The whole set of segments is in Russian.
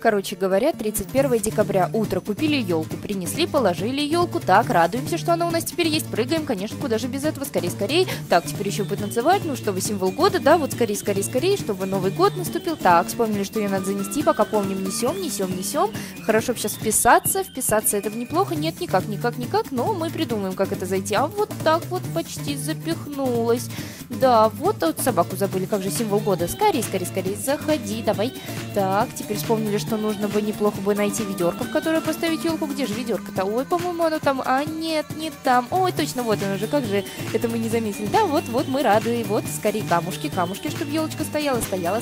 Короче говоря, 31 декабря, утро, купили елку, принесли, положили елку, так, радуемся, что она у нас теперь есть, прыгаем, конечно, куда же без этого, скорее, скорее, так, теперь еще потанцевать, ну, чтобы символ года, да, вот скорее, скорее, скорее, чтобы Новый год наступил, так, вспомнили, что ее надо занести, пока помним, несем, несем, несем, хорошо бы сейчас вписаться это неплохо, нет, никак, но мы придумаем, как это зайти, а вот так вот почти запихнулась, да, вот собаку забыли, как же символ года, скорее, скорее, скорее, заходи, давай, так, теперь вспомнили, что нужно бы неплохо бы найти ведерко, в которое поставить елку. Где же ведерко-то? Ой, по-моему, оно там. А нет, не там. Ой, точно, вот оно же. Как же это мы не заметили? Да, вот мы рады. Вот, скорее камушки, чтобы елочка стояла.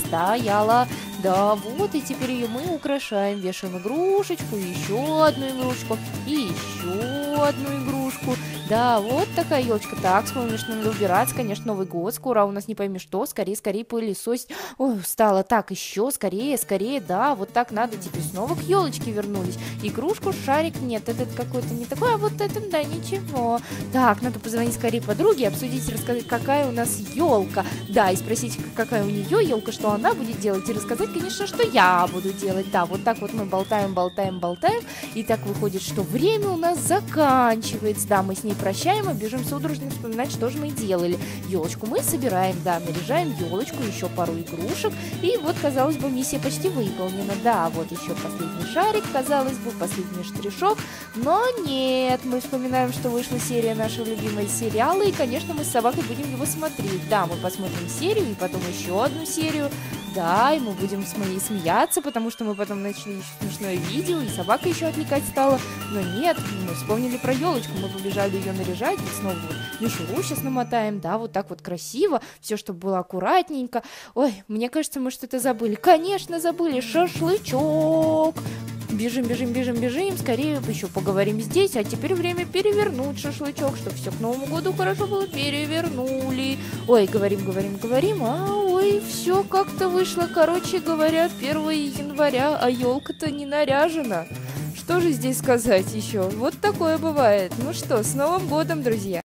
Да, вот, и теперь ее мы украшаем. Вешаем игрушечку, еще одну игрушку, и еще одну игрушку. Да, вот такая елочка. Так, вспомнили, что надо убираться. Конечно, Новый год скоро, а у нас не пойми что. Скорее, скорее пылесосить. Ой, устала. Так, еще скорее, скорее, да, вот так надо. Теперь снова к елочке вернулись. Игрушку, шарик, нет, этот какой-то не такой, а вот это, да, ничего. Так, надо позвонить скорее подруге, обсудить, рассказать, какая у нас елка. Да, и спросить, какая у нее елка, что она будет делать, и рассказать, конечно, что я буду делать. Да, вот так вот мы болтаем, и так выходит, что время у нас заканчивается. Да, мы с ней прощаем и бежим судорожно вспоминать, что же мы делали. Елочку мы собираем, да, наряжаем елочку, еще пару игрушек, и вот, казалось бы, миссия почти выполнена. Да, вот еще последний шарик, казалось бы, последний штришок, но нет, мы вспоминаем, что вышла серия нашего любимого сериала, и, конечно, мы с собакой будем его смотреть. Да, мы посмотрим серию, и потом еще одну серию, да, и мы будем с моей смеяться, потому что мы потом начали еще смешное видео, и собака еще отвлекать стала, но нет, мы вспомнили про елочку, мы побежали ее наряжать, и снова вот мишуру сейчас намотаем, да, вот так вот красиво, все, чтобы было аккуратненько. Ой, мне кажется, мы что-то забыли. Конечно, забыли, шашлычок. Бежим, скорее еще поговорим здесь, а теперь время перевернуть шашлычок, чтобы все к Новому году хорошо было, перевернули. Ой, говорим, а ой, все как-то вышло, короче говоря, 1 января, а елка-то не наряжена. Что же здесь сказать еще? Вот такое бывает. Ну что, с Новым годом, друзья!